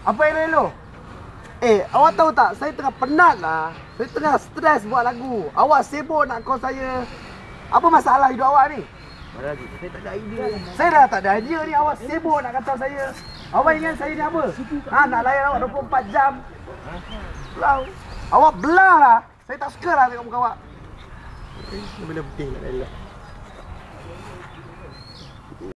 Apa elok-elok? Awak tahu tak? Saya tengah penat lah. Saya tengah stres buat lagu. Awak sibuk nak call saya. Apa masalah hidup awak ni? Saya tak ada idea. Saya dah tak ada idea ni. Awak sibuk nak kata saya. Awak ingat saya ni apa? Nak layan awak 24 jam. Belau. Awak belah lah. Saya tak suka lah tengok muka awak. Ini benda penting nak layan.